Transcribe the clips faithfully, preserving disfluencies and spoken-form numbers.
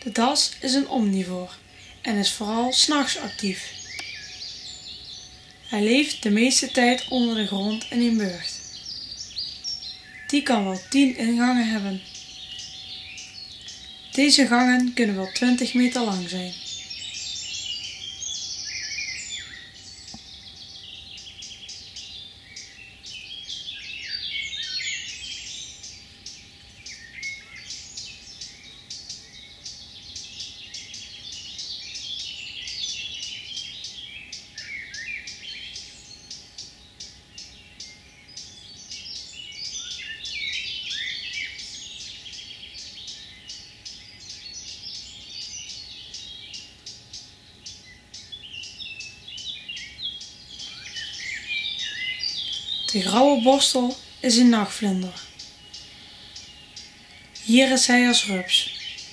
De das is een omnivoor en is vooral 's nachts actief. Hij leeft de meeste tijd onder de grond in een burcht. Die kan wel tien ingangen hebben. Deze gangen kunnen wel twintig meter lang zijn. De grauwe borstel is een nachtvlinder. Hier is hij als rups.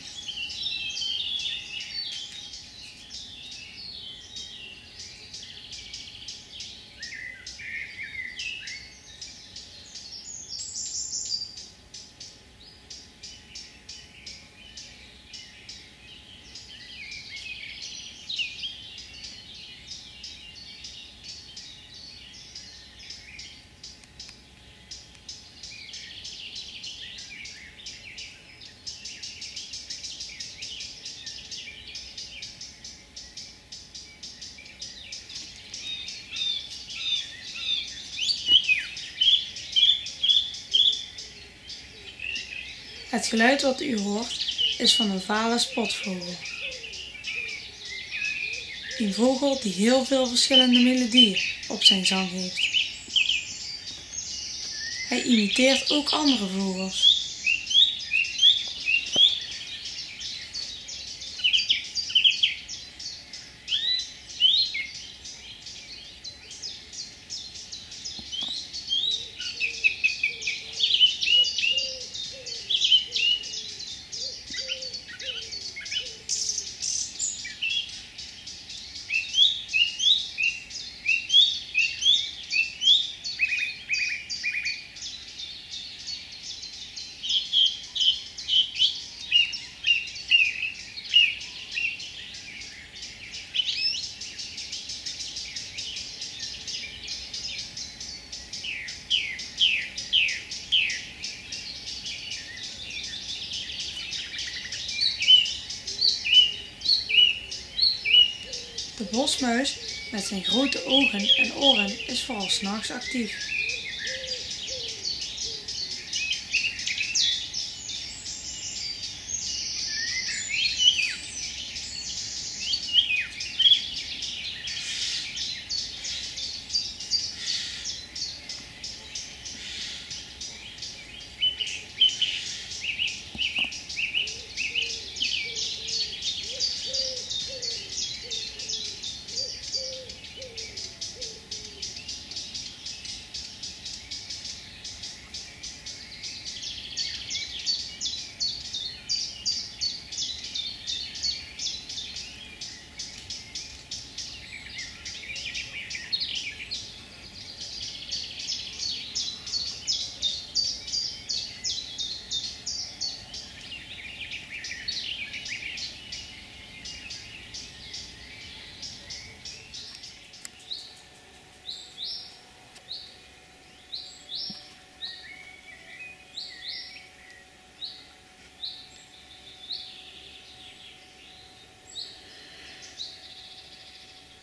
Het geluid wat u hoort is van een vale spotvogel. Een vogel die heel veel verschillende melodieën op zijn zang heeft. Hij imiteert ook andere vogels. De bosmuis met zijn grote ogen en oren is vooral 's nachts actief.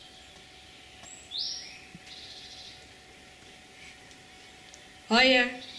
Hoi.